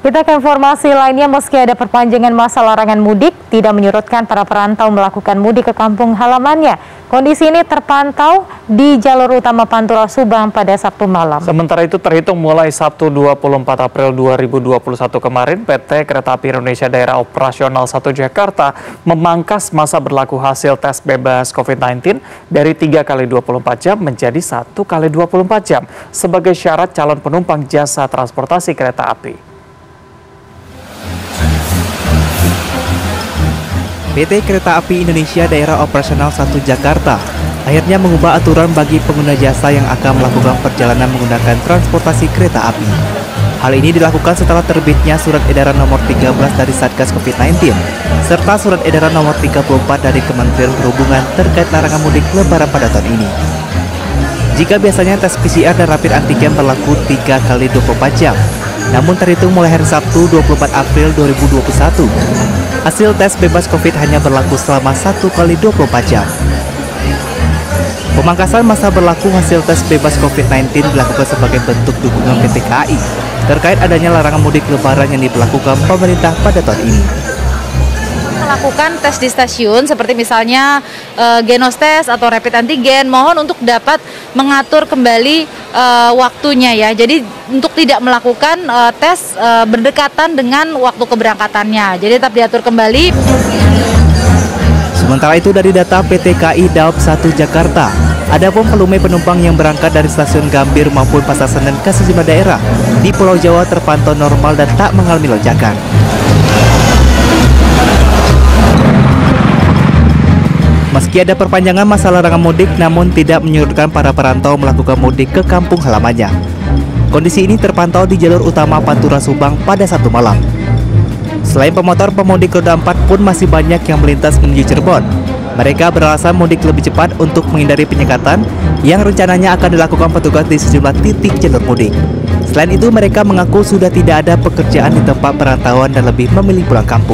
Kita ke informasi lainnya, meski ada perpanjangan masa larangan mudik, tidak menyurutkan para perantau melakukan mudik ke kampung halamannya. Kondisi ini terpantau di jalur utama Pantura Subang pada Sabtu malam. Sementara itu, terhitung mulai Sabtu 24 April 2021 kemarin, PT Kereta Api Indonesia Daerah Operasional 1 Jakarta memangkas masa berlaku hasil tes bebas COVID-19 dari 3 kali 24 jam menjadi 1 kali 24 jam sebagai syarat calon penumpang jasa transportasi kereta api. PT Kereta Api Indonesia Daerah Operasional 1 Jakarta akhirnya mengubah aturan bagi pengguna jasa yang akan melakukan perjalanan menggunakan transportasi kereta api. Hal ini dilakukan setelah terbitnya Surat Edaran Nomor 13 dari Satgas COVID-19 serta Surat Edaran Nomor 34 dari Kementerian Perhubungan terkait larangan mudik Lebaran pada tahun ini. Jika biasanya tes PCR dan rapid antigen berlaku 3 kali 24 jam, namun terhitung mulai hari Sabtu 24 April 2021, hasil tes bebas COVID hanya berlaku selama 1 kali 24 jam. Pemangkasan masa berlaku hasil tes bebas COVID-19 dilakukan sebagai bentuk dukungan PT KAI terkait adanya larangan mudik Lebaran yang diberlakukan pemerintah pada tahun ini. Melakukan tes di stasiun seperti misalnya genostes atau rapid antigen, mohon untuk dapat mengatur kembali waktunya ya. Jadi untuk tidak melakukan tes berdekatan dengan waktu keberangkatannya. Jadi tetap diatur kembali. Sementara itu dari data PT KAI Daop 1 Jakarta, adapun volume penumpang yang berangkat dari stasiun Gambir maupun Pasar Senen ke sejumlah daerah di Pulau Jawa terpantau normal dan tak mengalami lonjakan. Meski ada perpanjangan masa larangan mudik, namun tidak menyurutkan para perantau melakukan mudik ke kampung halamannya. Kondisi ini terpantau di jalur utama Pantura Subang pada Sabtu malam. Selain pemotor, pemudik roda 4 pun masih banyak yang melintas menuju Cirebon. Mereka beralasan mudik lebih cepat untuk menghindari penyekatan yang rencananya akan dilakukan petugas di sejumlah titik jalur mudik. Selain itu, mereka mengaku sudah tidak ada pekerjaan di tempat perantauan dan lebih memilih pulang kampung.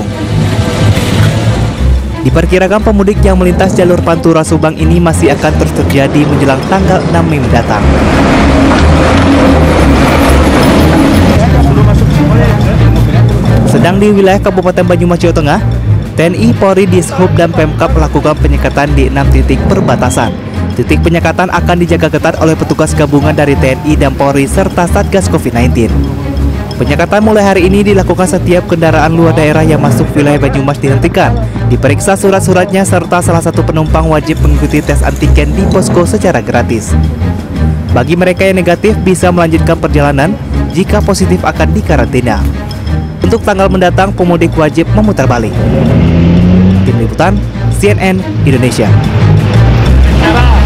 Diperkirakan pemudik yang melintas jalur Pantura Subang ini masih akan terus terjadi menjelang tanggal 6 Mei mendatang. Sedang di wilayah Kabupaten Banyumas, Jawa Tengah, TNI, Polri, Dishub, dan Pemkab melakukan penyekatan di 6 titik perbatasan. Titik penyekatan akan dijaga ketat oleh petugas gabungan dari TNI dan Polri serta Satgas COVID-19. Penyekatan mulai hari ini dilakukan setiap kendaraan luar daerah yang masuk wilayah Banyumas dihentikan, diperiksa surat-suratnya serta salah satu penumpang wajib mengikuti tes antigen di posko secara gratis. Bagi mereka yang negatif bisa melanjutkan perjalanan, jika positif akan dikarantina. Untuk tanggal mendatang pemudik wajib memutar balik. Tim Liputan CNN Indonesia.